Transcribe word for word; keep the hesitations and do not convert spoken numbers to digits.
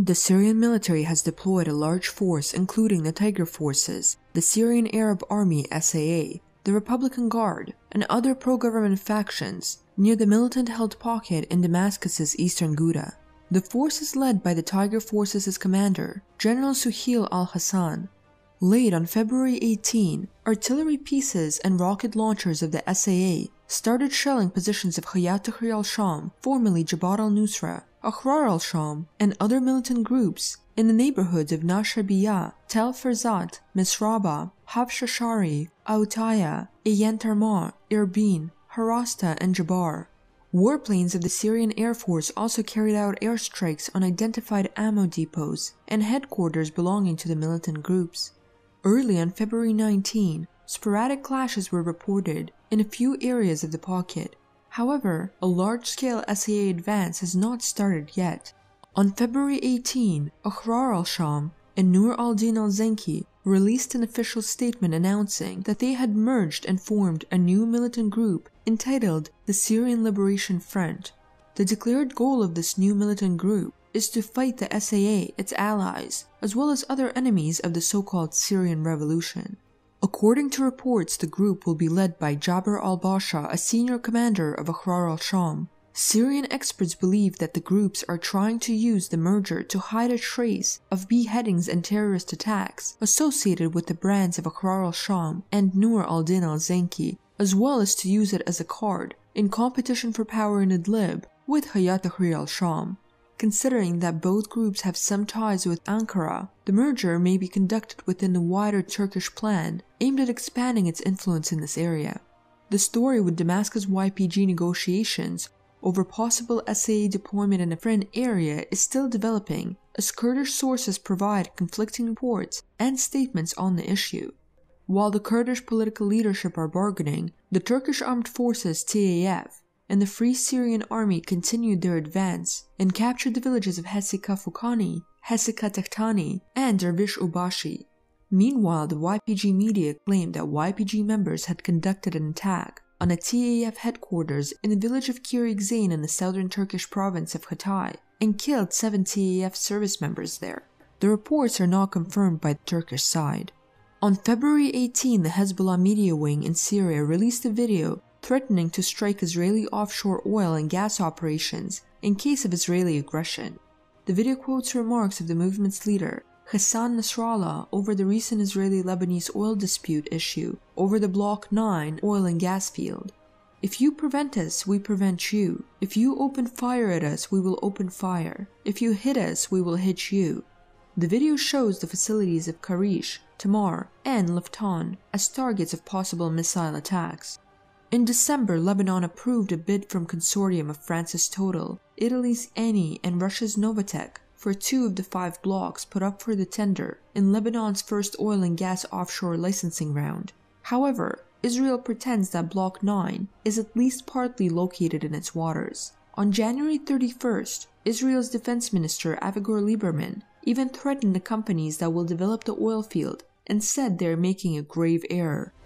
The Syrian military has deployed a large force including the Tiger Forces, the Syrian Arab Army S A A, the Republican Guard, and other pro-government factions near the militant-held pocket in Damascus's eastern Ghouta. The force is led by the Tiger Forces' commander, General Suhail al-Hassan. Late on February eighteenth, artillery pieces and rocket launchers of the S A A started shelling positions of Hayat Tahrir al-Sham, formerly Jabhat al-Nusra, Ahrar al-Sham, and other militant groups in the neighborhoods of Nashabiyah, Tel Farzat, Misraba, Habsh Shari, Autaya, Ayan Tarmar, Irbin, Harasta, and Jabar. Warplanes of the Syrian Air Force also carried out airstrikes on identified ammo depots and headquarters belonging to the militant groups. Early on February nineteenth, sporadic clashes were reported in a few areas of the pocket. However, a large-scale S A A advance has not started yet. On February eighteenth, Ahrar al-Sham and Nur al-Din al-Zenki released an official statement announcing that they had merged and formed a new militant group entitled the Syrian Liberation Front. The declared goal of this new militant group is to fight the S A A, its allies, as well as other enemies of the so-called Syrian Revolution. According to reports, the group will be led by Jabr al-Basha, a senior commander of Ahrar al-Sham. Syrian experts believe that the groups are trying to use the merger to hide a trace of beheadings and terrorist attacks associated with the brands of Ahrar al-Sham and Nur al-Din al-Zenki, as well as to use it as a card in competition for power in Idlib with Hayat Tahrir al-Sham. Considering that both groups have some ties with Ankara, the merger may be conducted within the wider Turkish plan aimed at expanding its influence in this area. The story with Damascus Y P G negotiations over possible S A A deployment in a friend area is still developing, as Kurdish sources provide conflicting reports and statements on the issue. While the Kurdish political leadership are bargaining, the Turkish Armed Forces T A F and the Free Syrian Army continued their advance and captured the villages of Hesika Fukani, Hesika Tektani, and Dervish Ubashi. Meanwhile, the Y P G media claimed that Y P G members had conducted an attack on a T A F headquarters in the village of Kiryakzane in the southern Turkish province of Hatay and killed seven T A F service members there. The reports are not confirmed by the Turkish side. On February eighteenth, the Hezbollah media wing in Syria released a video threatening to strike Israeli offshore oil and gas operations in case of Israeli aggression. The video quotes remarks of the movement's leader, Hassan Nasrallah, over the recent Israeli-Lebanese oil dispute issue over the Block nine oil and gas field. "If you prevent us, we prevent you. If you open fire at us, we will open fire. If you hit us, we will hit you." The video shows the facilities of Karish, Tamar, and Laftan as targets of possible missile attacks. In December, Lebanon approved a bid from consortium of France's Total, Italy's Eni, and Russia's Novatek for two of the five blocks put up for the tender in Lebanon's first oil and gas offshore licensing round. However, Israel pretends that Block nine is at least partly located in its waters. On January thirty-first, Israel's defense minister Avigdor Lieberman even threatened the companies that will develop the oil field and said they are making a grave error.